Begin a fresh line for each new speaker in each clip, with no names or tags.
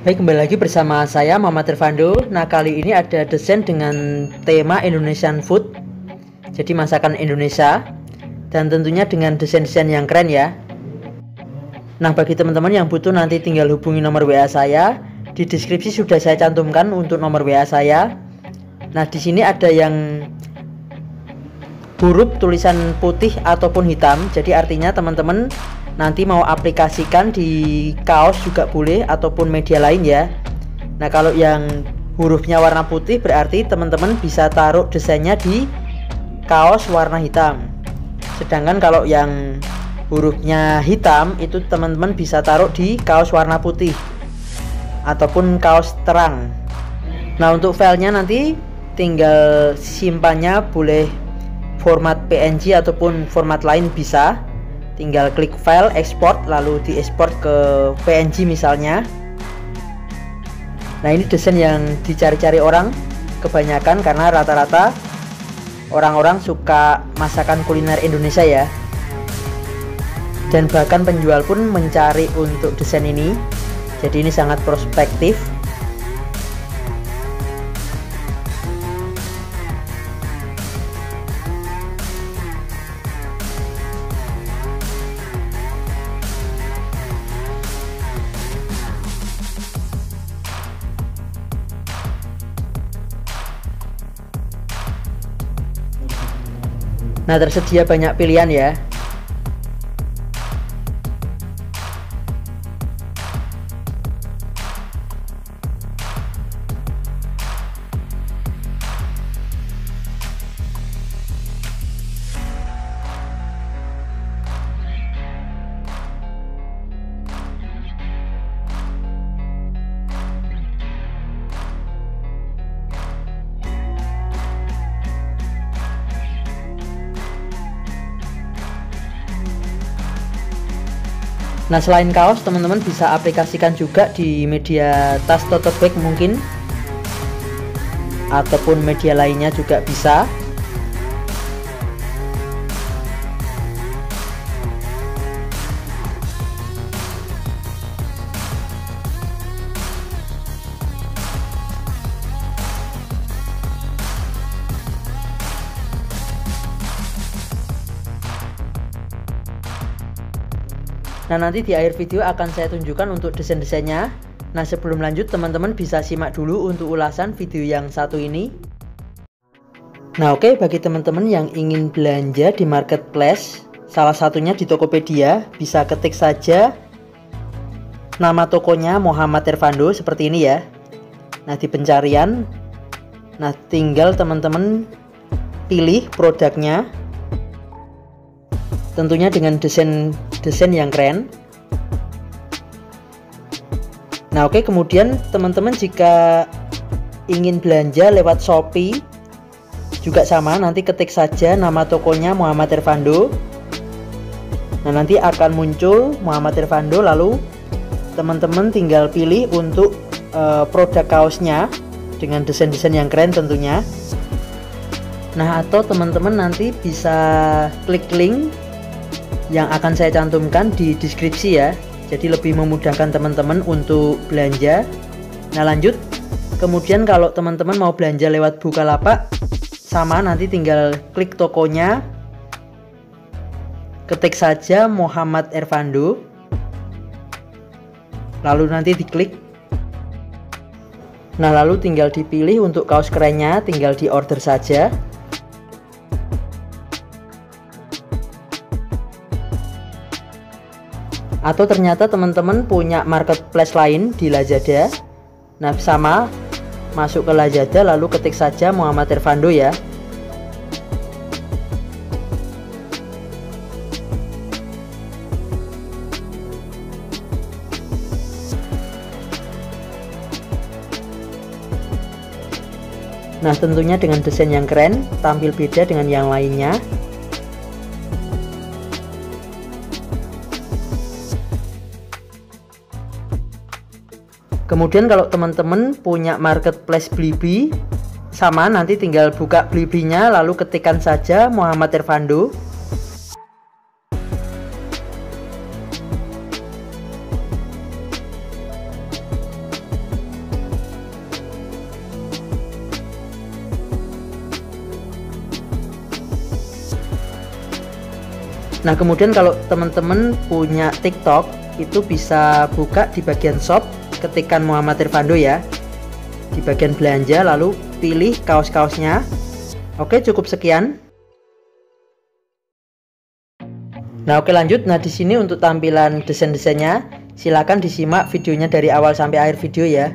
Baik, kembali lagi bersama saya Muhammad Irfando. Nah, kali ini ada desain dengan tema Indonesian Food, jadi masakan Indonesia, dan tentunya dengan desain-desain yang keren ya. Nah, bagi teman-teman yang butuh nanti tinggal hubungi nomor WA saya. Di deskripsi sudah saya cantumkan untuk nomor WA saya. Nah, di sini ada yang huruf tulisan putih ataupun hitam, jadi artinya teman-teman nanti mau aplikasikan di kaos juga boleh ataupun media lain ya. Nah, kalau yang hurufnya warna putih berarti teman-teman bisa taruh desainnya di kaos warna hitam. Sedangkan kalau yang hurufnya hitam itu teman-teman bisa taruh di kaos warna putih ataupun kaos terang. Nah, untuk filenya nanti tinggal simpannya boleh format PNG ataupun format lain bisa. Tinggal klik file, export, lalu diekspor ke PNG misalnya. Nah, ini desain yang dicari-cari orang kebanyakan karena rata-rata orang-orang suka masakan kuliner Indonesia ya. Dan bahkan penjual pun mencari untuk desain ini. Jadi ini sangat prospektif. Nah, tersedia banyak pilihan ya. Nah, selain kaos, teman-teman bisa aplikasikan juga di media tas tote bag mungkin, ataupun media lainnya juga bisa. Nah, nanti di akhir video akan saya tunjukkan untuk desain-desainnya. Nah, sebelum lanjut teman-teman bisa simak dulu untuk ulasan video yang satu ini. Nah, oke, bagi teman-teman yang ingin belanja di marketplace, salah satunya di Tokopedia, bisa ketik saja nama tokonya Muhammad Irfando seperti ini ya. Nah, di pencarian, nah tinggal teman-teman pilih produknya. Tentunya dengan desain yang keren. Nah, oke, kemudian teman-teman jika ingin belanja lewat Shopee juga sama, nanti ketik saja nama tokonya Muhammad Irfando. Nah, nanti akan muncul Muhammad Irfando, lalu teman-teman tinggal pilih untuk produk kaosnya dengan desain-desain yang keren tentunya. Nah, atau teman-teman nanti bisa klik link yang akan saya cantumkan di deskripsi ya, jadi lebih memudahkan teman-teman untuk belanja. Nah, lanjut, kemudian kalau teman-teman mau belanja lewat Bukalapak sama, nanti tinggal klik tokonya, ketik saja Muhammad Irfando, lalu nanti diklik. Nah, lalu tinggal dipilih untuk kaos kerennya, tinggal di order saja. Atau ternyata teman-teman punya marketplace lain di Lazada. Nah, sama, masuk ke Lazada lalu ketik saja Muhammad Irfando ya. Nah, tentunya dengan desain yang keren, tampil beda dengan yang lainnya. Kemudian kalau teman-teman punya marketplace Blibli, sama, nanti tinggal buka Bliblinya lalu ketikkan saja Muhammad Irfando. Nah, kemudian kalau teman-teman punya TikTok, itu bisa buka di bagian shop, ketikkan Muhammad Irfando ya, di bagian belanja, lalu pilih kaos-kaosnya. Oke, cukup sekian. Nah, oke lanjut. Nah, di sini untuk tampilan desain-desainnya, silakan disimak videonya dari awal sampai akhir video ya.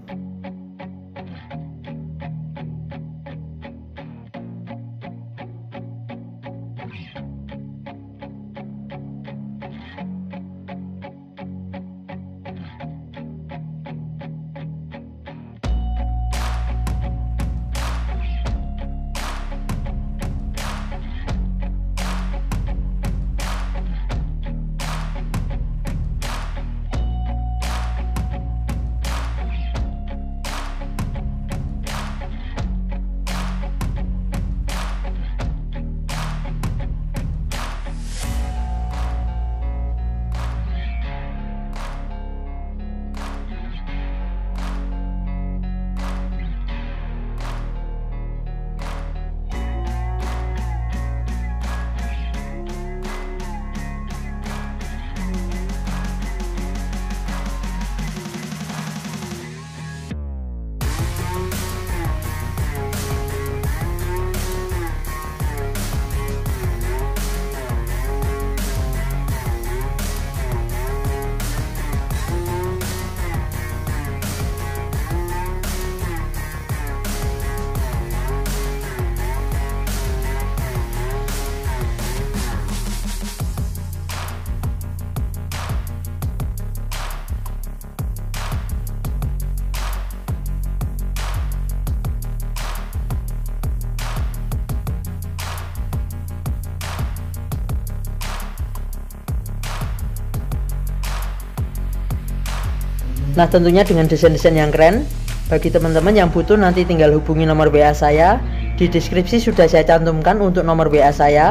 Nah, tentunya dengan desain-desain yang keren. Bagi teman-teman yang butuh, nanti tinggal hubungi nomor WA saya. Di deskripsi sudah saya cantumkan untuk nomor WA saya.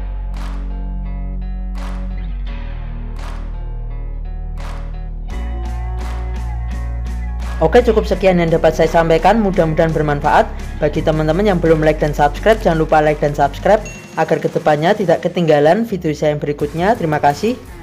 Oke, cukup sekian yang dapat saya sampaikan. Mudah-mudahan bermanfaat. Bagi teman-teman yang belum like dan subscribe, jangan lupa like dan subscribe agar kedepannya tidak ketinggalan video saya yang berikutnya. Terima kasih.